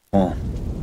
wall.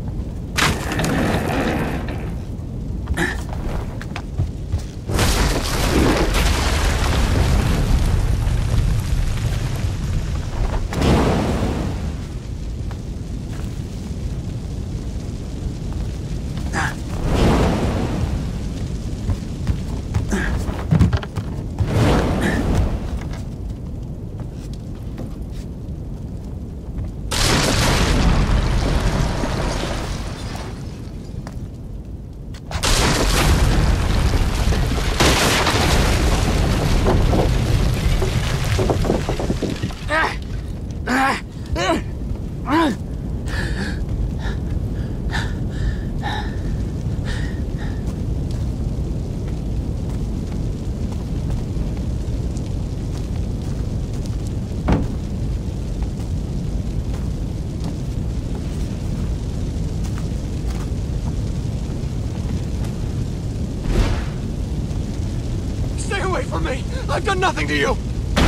Stay away from me! I've done nothing to you!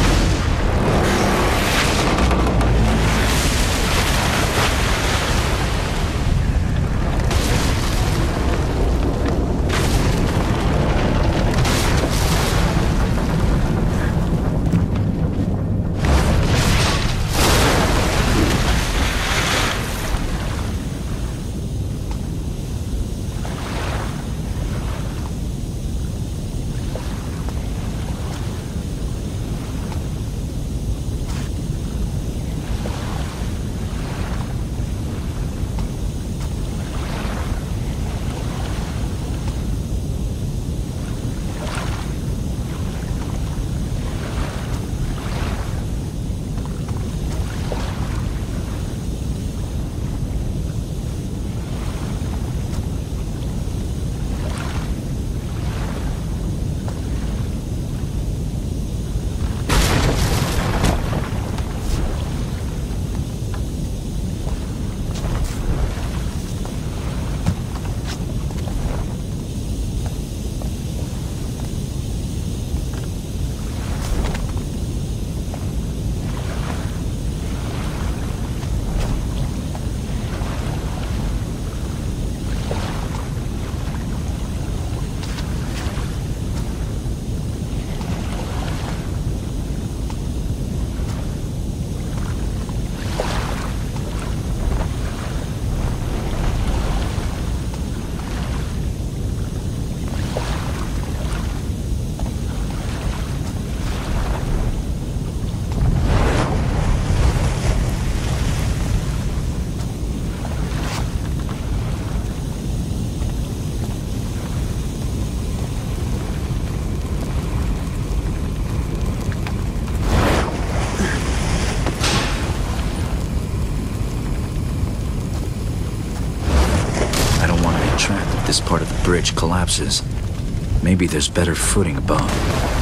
This part of the bridge collapses. Maybe there's better footing above.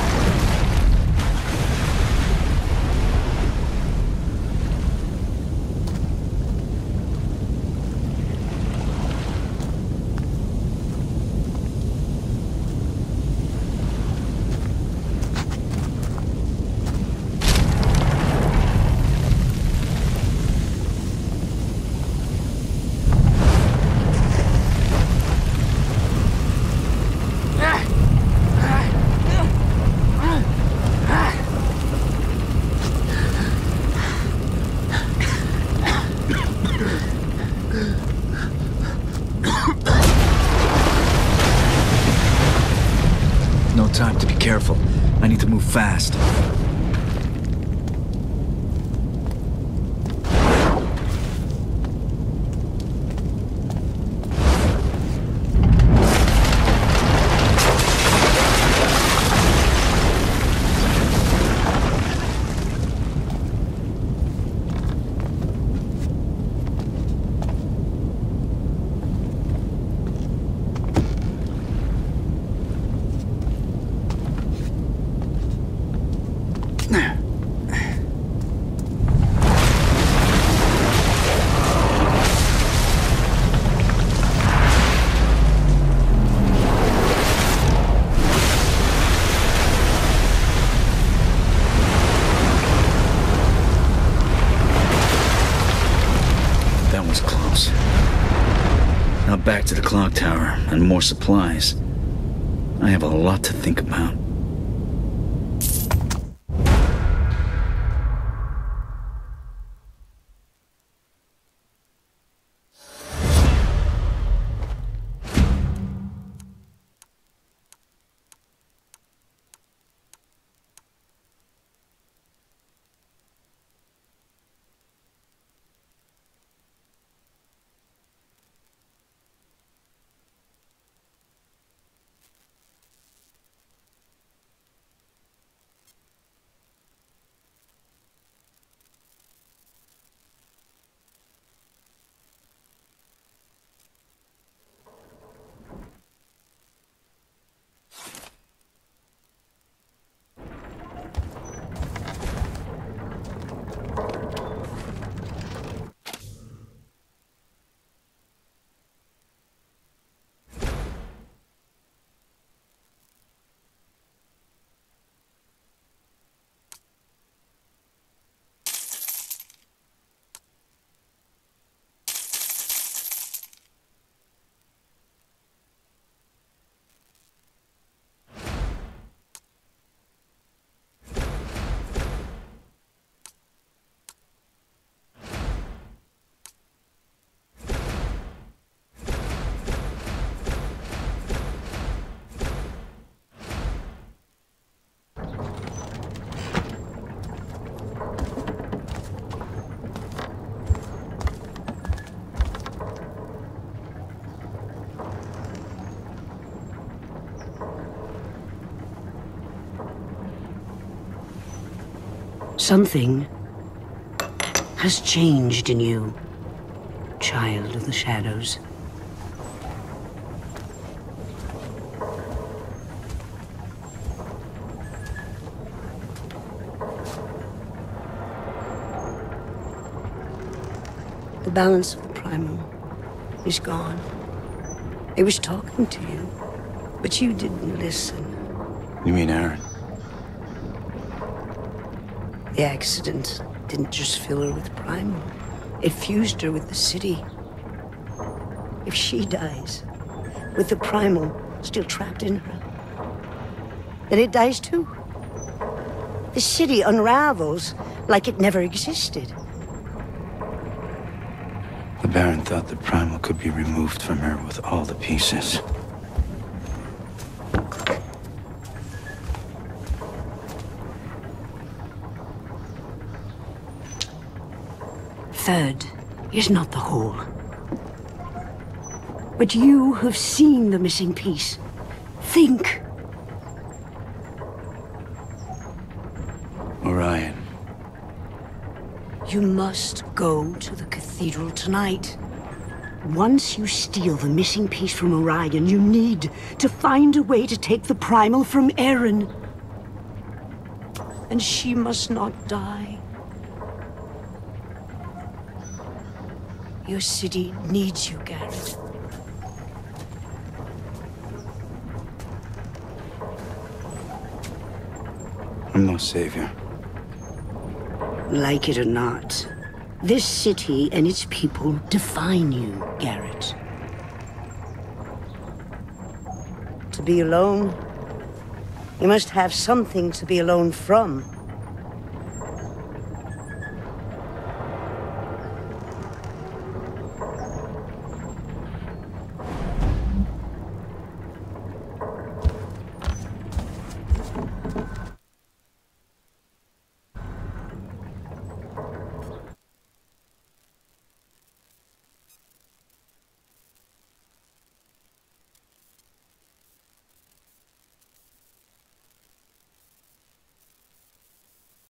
No time to be careful. I need to move fast. That was close. Now back to the clock tower and more supplies. I have a lot to think about. Something has changed in you, child of the shadows. The balance of the primal is gone. It was talking to you, but you didn't listen. You mean Erin? The accident didn't just fill her with primal. It fused her with the city. If she dies, with the primal still trapped in her, then it dies too. The city unravels like it never existed. The Baron thought the primal could be removed from her with all the pieces. Third is not the whole. But you have seen the missing piece. Think. Orion. You must go to the cathedral tonight. Once you steal the missing piece from Orion, you need to find a way to take the primal from Erin. And she must not die. Your city needs you, Garrett. I'm no savior. Like it or not, this city and its people define you, Garrett. To be alone, you must have something to be alone from.